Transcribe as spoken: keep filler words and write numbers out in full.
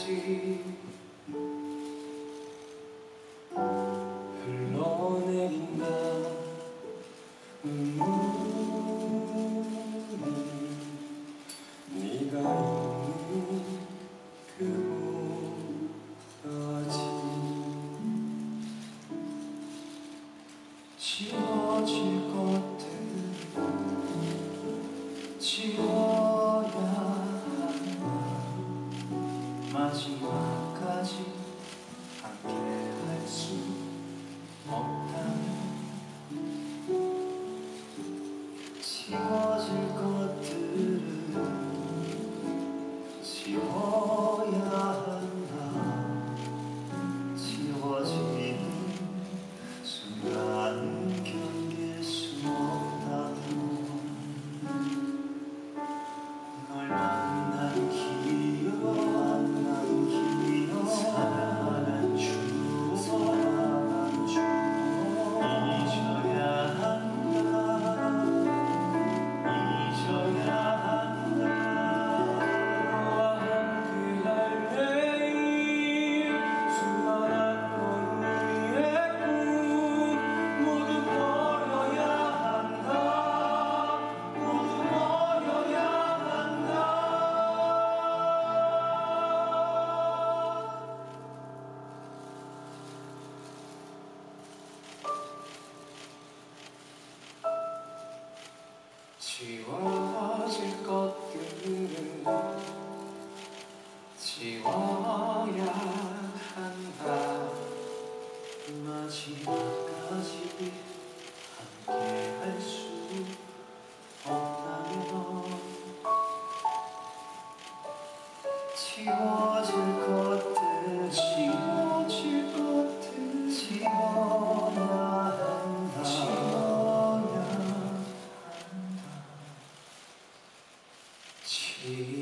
끝까지 흘러내린다. 눈물이 네가 있는 그곳까지 지워질 것들 지워야 한다. 마지막까지 함께 할 수 없다면 지워질 것들은 지워야 한다. 지워지는 순간은 견딜 수 없다면 널 만난 기억 만난 기억 사랑한 추억 사랑한 추억 잊어야 한다. 잊어야 한다. 너와 함께할 매일 수많은 우리의 꿈 모두 버려야 한다. 모두 버려야 한다. 지워질 것들은 지워야 한다. 마지막까지 함께 할 수 없다면 지워질 것들 지워질 것들 지워야 한다. 지워야 한다.